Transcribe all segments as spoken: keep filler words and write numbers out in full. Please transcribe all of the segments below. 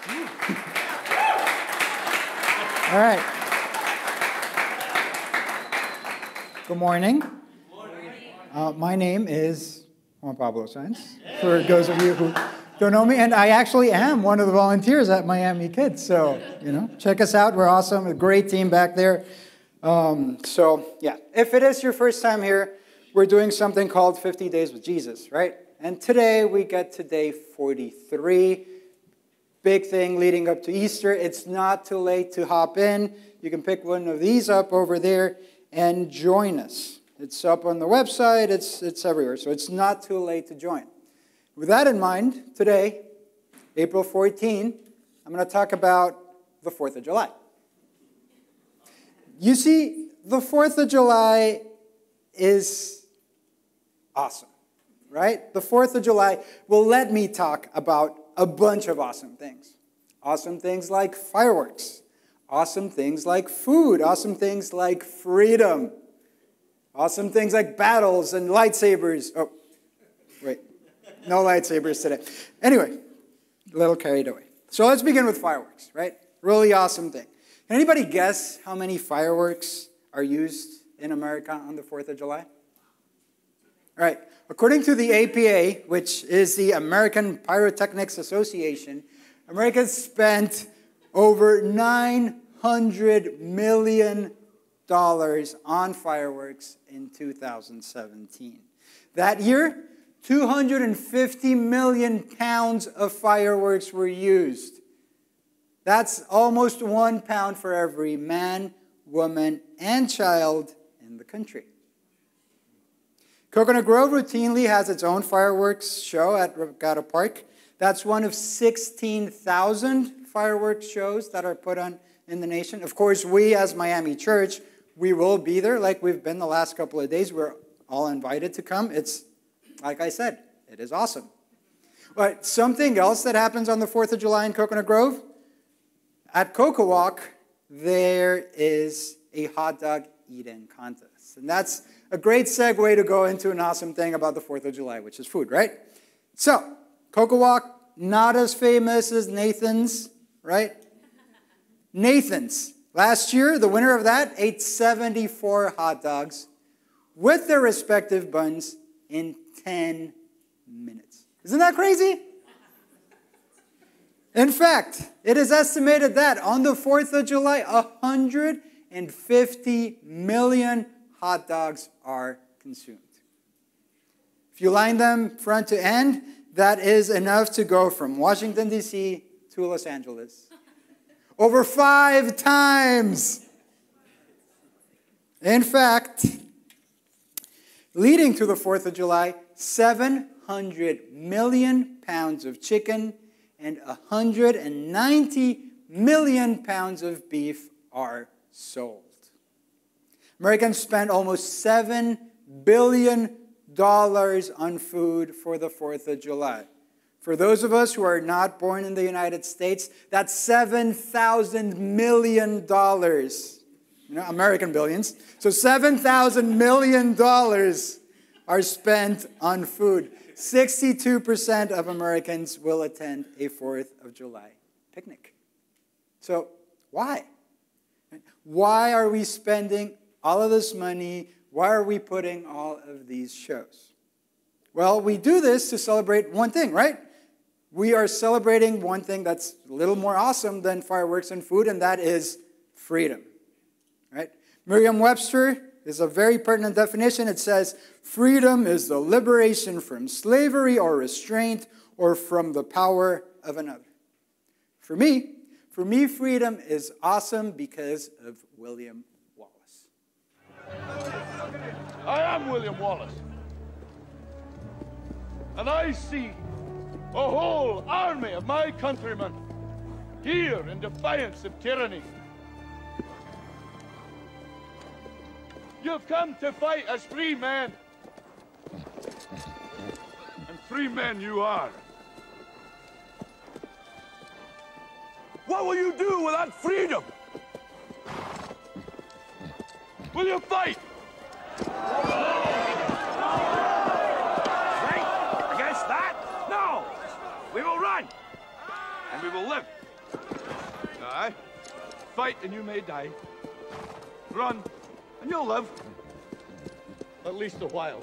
All right. Good morning. Good morning. Uh, my name is Juan Pablo Sainz, for those of you who don't know me. And I actually am one of the volunteers at Miami Kids. So, you know, check us out. We're awesome. A great team back there. Um, so, yeah, if it is your first time here, we're doing something called fifty days with Jesus, right? And today we get to day forty-three. Big thing leading up to Easter. It's not too late to hop in. You can pick one of these up over there and join us. It's up on the website. It's, it's everywhere. So it's not too late to join. With that in mind, today, April fourteenth, I'm going to talk about the fourth of July. You see, the fourth of July is awesome, right? The fourth of July will let me talk about a bunch of awesome things. Awesome things like fireworks. Awesome things like food. Awesome things like freedom. Awesome things like battles and lightsabers. Oh, wait. No lightsabers today. Anyway, a little carried away. So let's begin with fireworks, right? Really awesome thing. Can anybody guess how many fireworks are used in America on the fourth of July? All right. According to the A P A, which is the American Pyrotechnics Association, America spent over nine hundred million dollars on fireworks in two thousand seventeen. That year, two hundred fifty million pounds of fireworks were used. That's almost one pound for every man, woman, and child in the country. Coconut Grove routinely has its own fireworks show at Regatta Park. That's one of sixteen thousand fireworks shows that are put on in the nation. Of course, we as Miami Church, we will be there like we've been the last couple of days. We're all invited to come. It's, like I said, it is awesome. But something else that happens on the fourth of July in Coconut Grove, at Coco Walk, there is a hot dog eating contest. And that's a great segue to go into an awesome thing about the fourth of July, which is food, right? So, Coco Walk, not as famous as Nathan's, right? Nathan's. Last year, the winner of that ate seventy-four hot dogs with their respective buns in ten minutes. Isn't that crazy? In fact, it is estimated that on the fourth of July, one hundred fifty million hot dogs are consumed. If you line them front to end, that is enough to go from Washington, D C to Los Angeles. Over five times. In fact, leading to the fourth of July, seven hundred million pounds of chicken and one hundred ninety million pounds of beef are sold. Americans spend almost seven billion dollars on food for the fourth of July. For those of us who are not born in the United States, that's seven thousand million dollars. You know, American billions. So seven thousand million dollars are spent on food. sixty-two percent of Americans will attend a fourth of July picnic. So why? Why are we spending all of this money? Why are we putting all of these shows? Well, we do this to celebrate one thing, right? We are celebrating one thing that's a little more awesome than fireworks and food, and that is freedom, right? Merriam-Webster is a very pertinent definition. It says, freedom is the liberation from slavery or restraint or from the power of another. For me, for me, freedom is awesome because of William Wallace. I am William Wallace. And I see a whole army of my countrymen here in defiance of tyranny. You've come to fight as free men. And free men you are. What will you do with that freedom? Will you fight? Fight against that? No! We will run! And we will live. Aye. Fight and you may die. Run and you'll live. At least a while.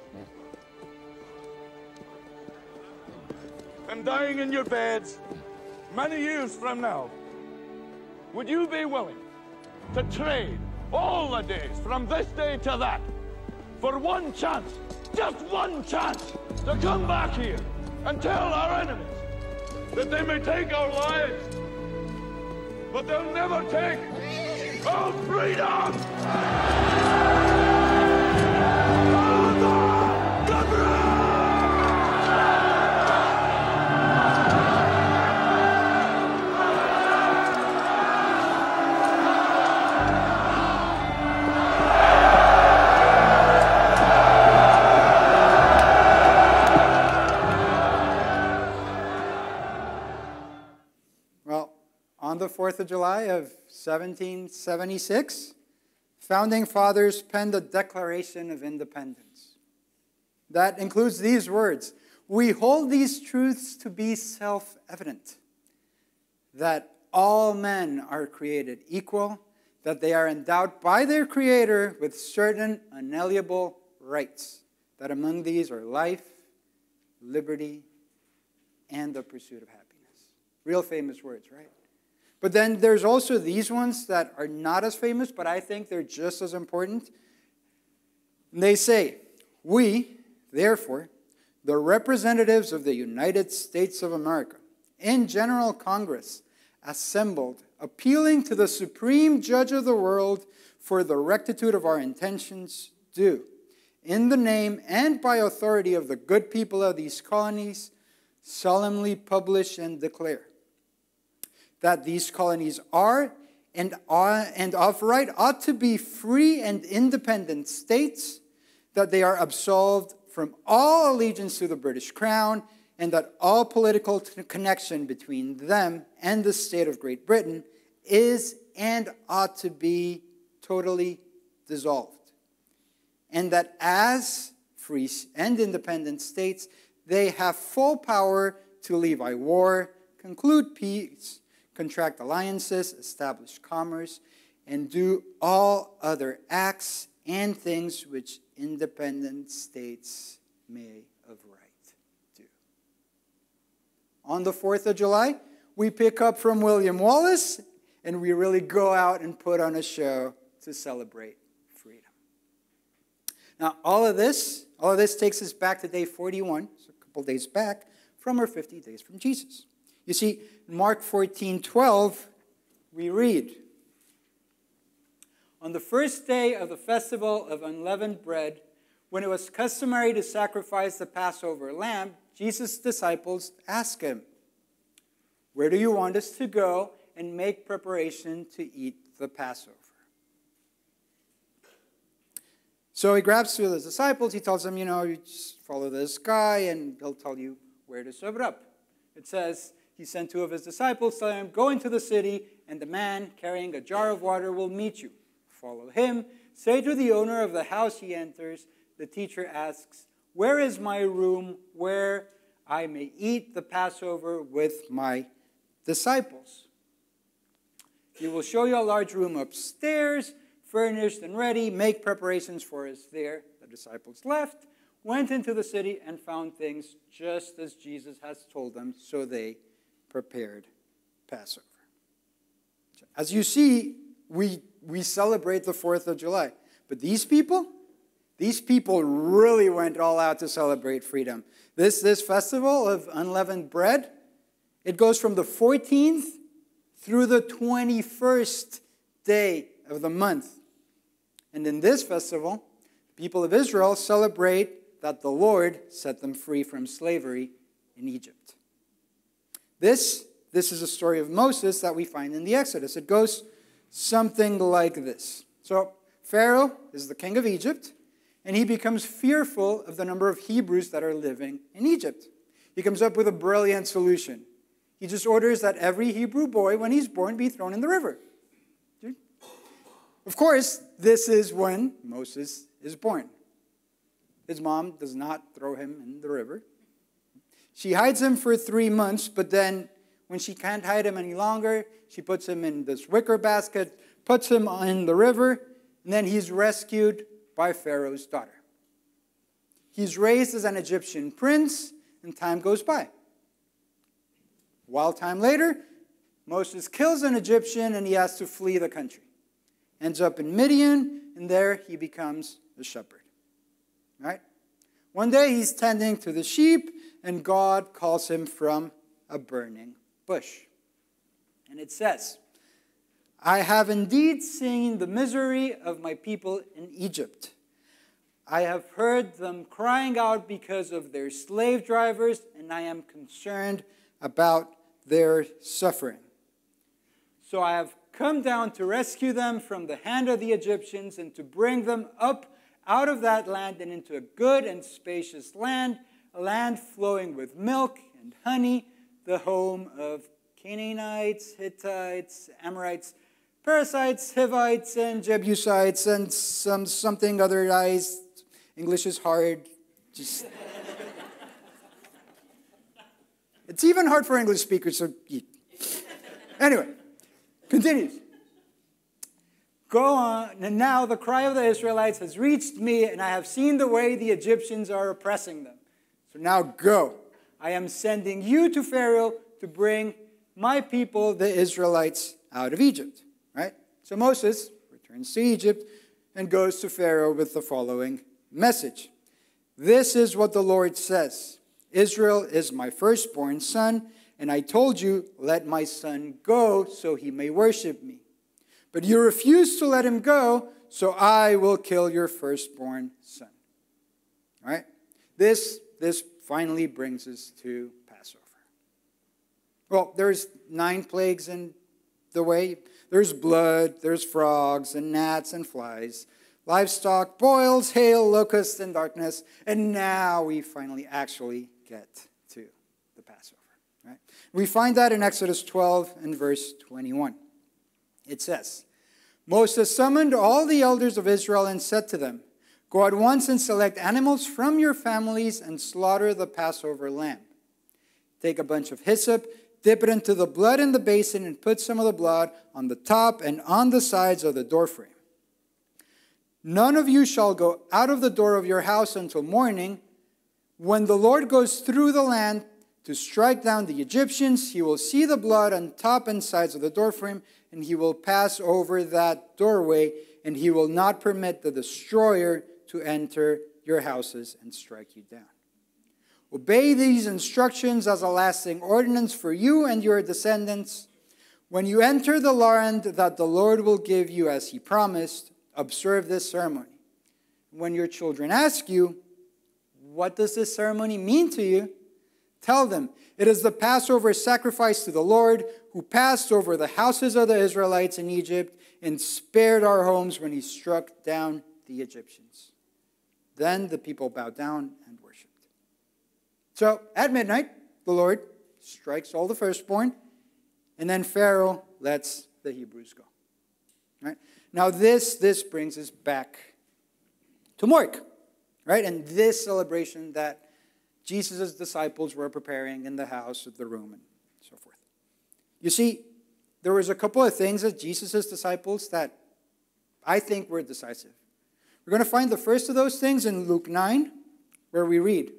And dying in your beds many years from now, would you be willing to trade all the days from this day to that for one chance, just one chance, to come back here and tell our enemies that they may take our lives, but they'll never take our freedom! On the fourth of July of seventeen seventy-six, founding fathers penned the Declaration of Independence. That includes these words: "We hold these truths to be self-evident, that all men are created equal, that they are endowed by their Creator with certain unalienable rights, that among these are life, liberty, and the pursuit of happiness." Real famous words, right? But then there's also these ones that are not as famous, but I think they're just as important. And they say, "We, therefore, the representatives of the United States of America, in General Congress, assembled, appealing to the Supreme Judge of the world for the rectitude of our intentions, do, in the name and by authority of the good people of these colonies, solemnly publish and declare that these colonies are and, are and of right ought to be free and independent states, that they are absolved from all allegiance to the British Crown, and that all political connection between them and the state of Great Britain is and ought to be totally dissolved, and that as free and independent states, they have full power to levy war, conclude peace, contract alliances, establish commerce, and do all other acts and things which independent states may of right do." On the fourth of July, we pick up from William Wallace, and we really go out and put on a show to celebrate freedom. Now, all of this, all of this takes us back to day forty-one, so a couple days back, from our fifty days from Jesus. You see, in Mark fourteen twelve, we read, "On the first day of the festival of unleavened bread, when it was customary to sacrifice the Passover lamb, Jesus' disciples asked him, 'Where do you want us to go and make preparation to eat the Passover?' So he grabs two of his disciples. He tells them, you know, you just follow this guy, and he'll tell you where to serve it up. It says, he sent two of his disciples, telling him, 'Go into the city, and the man carrying a jar of water will meet you. Follow him. Say to the owner of the house he enters, the teacher asks, where is my room where I may eat the Passover with my disciples? He will show you a large room upstairs, furnished and ready. Make preparations for us there.' The disciples left, went into the city, and found things just as Jesus has told them, so they prepared Passover." As you see, we, we celebrate the fourth of July. But these people, these people really went all out to celebrate freedom. This, this festival of unleavened bread, it goes from the fourteenth through the twenty-first day of the month. And in this festival, the people of Israel celebrate that the Lord set them free from slavery in Egypt. This, this is a story of Moses that we find in the Exodus. It goes something like this. So Pharaoh is the king of Egypt, and he becomes fearful of the number of Hebrews that are living in Egypt. He comes up with a brilliant solution. He just orders that every Hebrew boy, when he's born, be thrown in the river. Of course, this is when Moses is born. His mom does not throw him in the river. She hides him for three months, but then when she can't hide him any longer, she puts him in this wicker basket, puts him in the river, and then he's rescued by Pharaoh's daughter. He's raised as an Egyptian prince, and time goes by. A while time later, Moses kills an Egyptian, and he has to flee the country. Ends up in Midian, and there he becomes a shepherd. Right? One day he's tending to the sheep, and God calls him from a burning bush. And it says, I have indeed seen the misery of my people in Egypt. I have heard them crying out because of their slave drivers, and I am concerned about their suffering. So I have come down to rescue them from the hand of the Egyptians and to bring them up out of that land and into a good and spacious land, a land flowing with milk and honey, the home of Canaanites, Hittites, Amorites, Perizzites, Hivites, and Jebusites, and some something otherized. English is hard. Just it's even hard for English speakers. So anyway, continues. Go on, and now the cry of the Israelites has reached me, and I have seen the way the Egyptians are oppressing them. So now go. I am sending you to Pharaoh to bring my people, the Israelites, out of Egypt. Right? So Moses returns to Egypt and goes to Pharaoh with the following message. This is what the Lord says. Israel is my firstborn son, and I told you, let my son go so he may worship me. But you refuse to let him go, so I will kill your firstborn son. All right? This, this finally brings us to Passover. Well, there's nine plagues in the way. There's blood, there's frogs, and gnats, and flies, livestock, boils, hail, locusts, and darkness. And now we finally actually get to the Passover. Right? We find that in Exodus twelve and verse twenty-one. It says, Moses summoned all the elders of Israel and said to them, go at once and select animals from your families and slaughter the Passover lamb. Take a bunch of hyssop, dip it into the blood in the basin, and put some of the blood on the top and on the sides of the doorframe. None of you shall go out of the door of your house until morning. When the Lord goes through the land to strike down the Egyptians, he will see the blood on top and sides of the doorframe, and he will pass over that doorway, and he will not permit the destroyer to enter your houses and strike you down. Obey these instructions as a lasting ordinance for you and your descendants. When you enter the land that the Lord will give you as he promised, observe this ceremony. When your children ask you, what does this ceremony mean to you? Tell them, it is the Passover sacrifice to the Lord, who passed over the houses of the Israelites in Egypt and spared our homes when he struck down the Egyptians. Then the people bowed down and worshipped. So at midnight, the Lord strikes all the firstborn, and then Pharaoh lets the Hebrews go. Right? Now this, this brings us back to Mark, right? And this celebration that Jesus' disciples were preparing in the house of the room and so forth. You see, there was a couple of things that Jesus' disciples that I think were decisive. We're going to find the first of those things in Luke nine, where we read,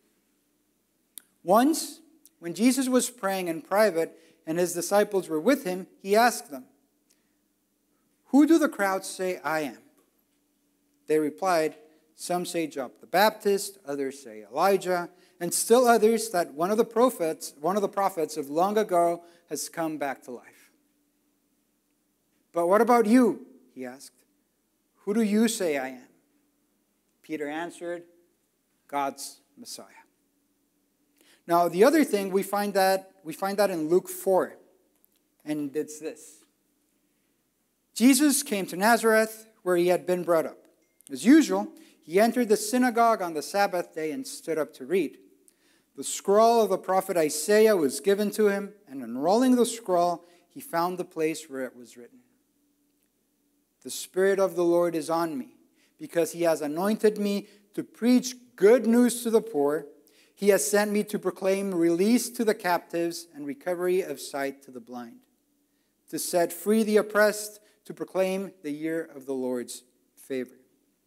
once, when Jesus was praying in private and his disciples were with him, he asked them, who do the crowds say I am? They replied, some say John the Baptist, others say Elijah, and still others that one of the prophets, one of the prophets of long ago has come back to life. But what about you? He asked. Who do you say I am? Peter answered, God's Messiah. Now, the other thing, we find that we find that in Luke four, and it's this. Jesus came to Nazareth, where he had been brought up. As usual, he entered the synagogue on the Sabbath day and stood up to read. The scroll of the prophet Isaiah was given to him, and unrolling the scroll, he found the place where it was written, the Spirit of the Lord is on me, because he has anointed me to preach good news to the poor. He has sent me to proclaim release to the captives and recovery of sight to the blind, to set free the oppressed, to proclaim the year of the Lord's favor.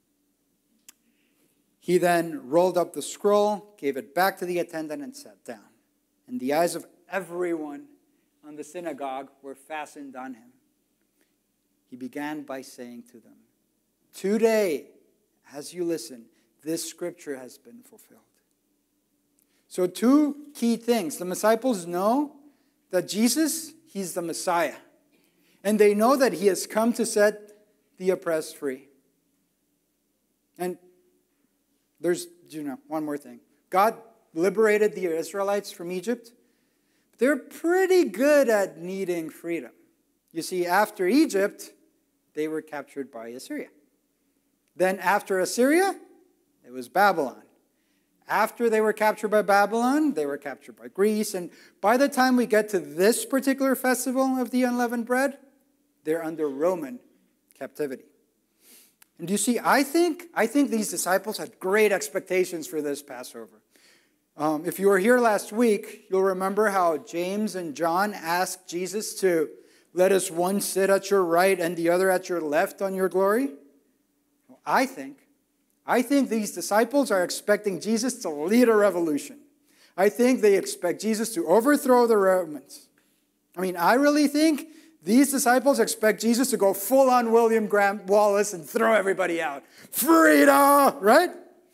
He then rolled up the scroll, gave it back to the attendant, and sat down. And the eyes of everyone on the synagogue were fastened on him. He began by saying to them, "Today, as you listen, this scripture has been fulfilled." So two key things. The disciples know that Jesus, he's the Messiah. And they know that he has come to set the oppressed free. And there's, you know, one more thing. God liberated the Israelites from Egypt. They're pretty good at needing freedom. You see, after Egypt, they were captured by Assyria. Then after Assyria, it was Babylon. After they were captured by Babylon, they were captured by Greece. And by the time we get to this particular festival of the unleavened bread, they're under Roman captivity. And you see, I think, I think these disciples had great expectations for this Passover. Um, if you were here last week, you'll remember how James and John asked Jesus to let us one sit at your right and the other at your left on your glory. Well, I think I think these disciples are expecting Jesus to lead a revolution. I think they expect Jesus to overthrow the Romans. I mean, I really think these disciples expect Jesus to go full on William Grant Wallace and throw everybody out. Freedom, right?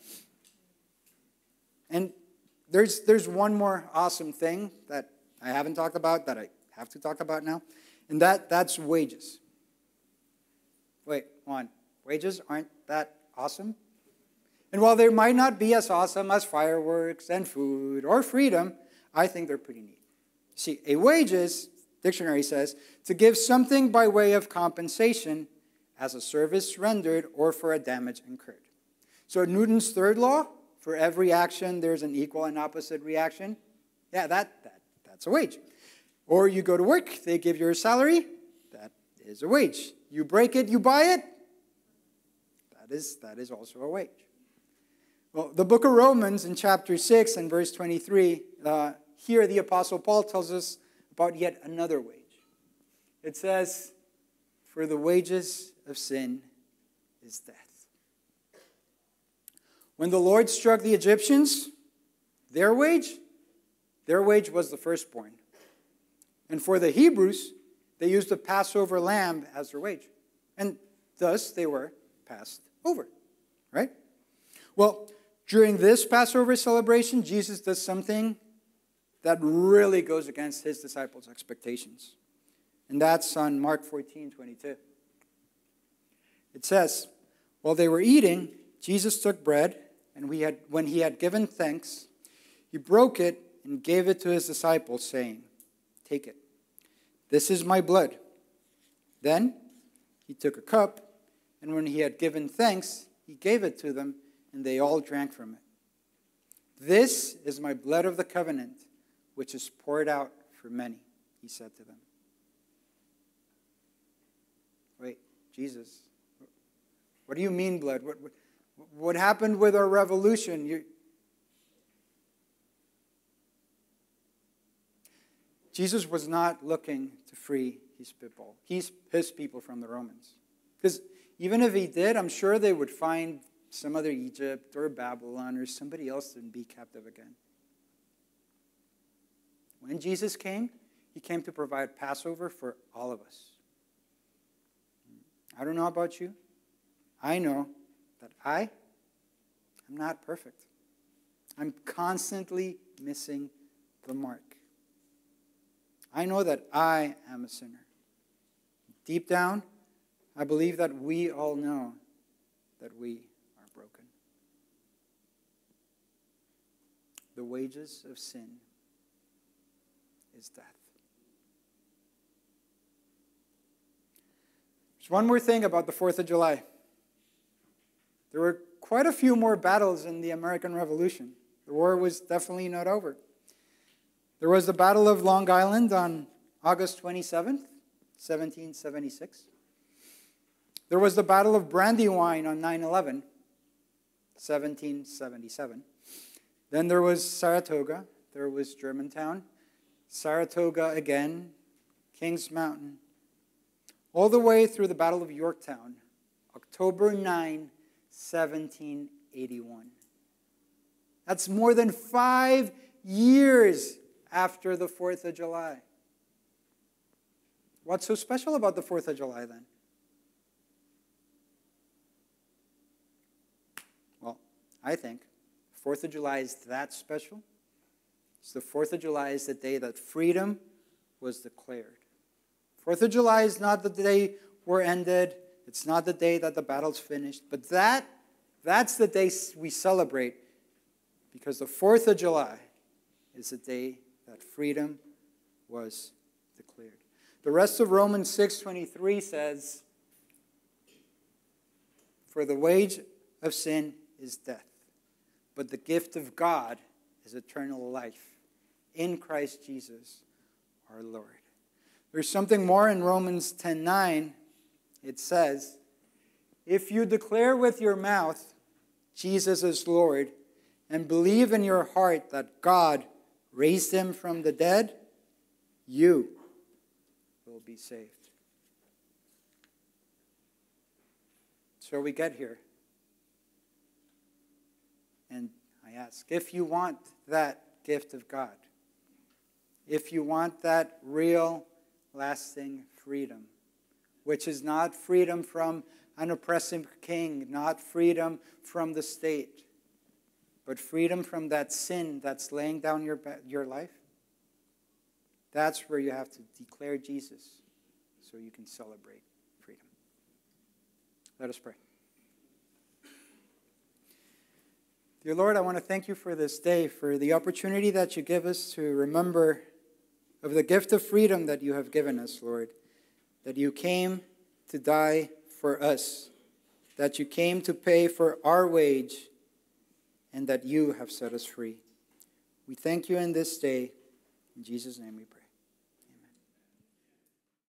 And there's, there's one more awesome thing that I haven't talked about that I have to talk about now, and that, that's wages. Wait, one, wages aren't that awesome? And while they might not be as awesome as fireworks and food or freedom, I think they're pretty neat. See, a wages, dictionary says, to give something by way of compensation as a service rendered or for a damage incurred. So Newton's third law, for every action there's an equal and opposite reaction. Yeah, that, that that's a wage. Or you go to work, they give you a salary, that is a wage. You break it, you buy it, that is, that is also a wage. Well, the book of Romans in chapter six and verse twenty-three, uh, here the Apostle Paul tells us about yet another wage. It says, "For the wages of sin is death." When the Lord struck the Egyptians, their wage, their wage was the firstborn. And for the Hebrews, they used the Passover lamb as their wage. And thus they were passed over, right? Well, during this Passover celebration, Jesus does something that really goes against his disciples' expectations. And that's on Mark fourteen twenty-two. It says, "While they were eating, Jesus took bread, and we had, when he had given thanks, he broke it and gave it to his disciples, saying, 'Take it. This is my blood.' Then he took a cup, and when he had given thanks, he gave it to them, and they all drank from it. 'This is my blood of the covenant, which is poured out for many,' he said to them." Wait, Jesus, what do you mean blood? What, what, what happened with our revolution? You... Jesus was not looking to free his people, his, his people from the Romans. Because even if he did, I'm sure they would find some other Egypt or Babylon or somebody else and be captive again. When Jesus came, he came to provide Passover for all of us. I don't know about you. I know that I am not perfect. I'm constantly missing the mark. I know that I am a sinner. Deep down, I believe that we all know that we are broken. The wages of sin is death. There's one more thing about the fourth of July. There were quite a few more battles in the American Revolution. The war was definitely not over. There was the Battle of Long Island on August twenty-seventh, seventeen seventy-six. There was the Battle of Brandywine on nine eleven, seventeen seventy-seven. Then there was Saratoga. There was Germantown. Saratoga again. Kings Mountain. All the way through the Battle of Yorktown. October ninth, seventeen eighty-one. That's more than five years after the fourth of July. What's so special about the fourth of July then? Well, I think fourth of July is that special. It's the fourth of July is the day that freedom was declared. fourth of July is not the day war ended. It's not the day that the battle's finished. But that, that's the day we celebrate, because the fourth of July is the day that freedom was declared. The rest of Romans six twenty-three says, "For the wage of sin is death, but the gift of God is eternal life in Christ Jesus our Lord." There's something more in Romans ten nine. It says, "If you declare with your mouth Jesus is Lord, and believe in your heart that God raised him from the dead, you will be saved." So we get here. And I ask, if you want that gift of God, if you want that real, lasting freedom, which is not freedom from an oppressive king, not freedom from the state, but freedom from that sin that's laying down your, your life, that's where you have to declare Jesus so you can celebrate freedom. Let us pray. Dear Lord, I want to thank you for this day, for the opportunity that you give us to remember of the gift of freedom that you have given us, Lord, that you came to die for us, that you came to pay for our wage, and that you have set us free. We thank you in this day. In Jesus' name we pray.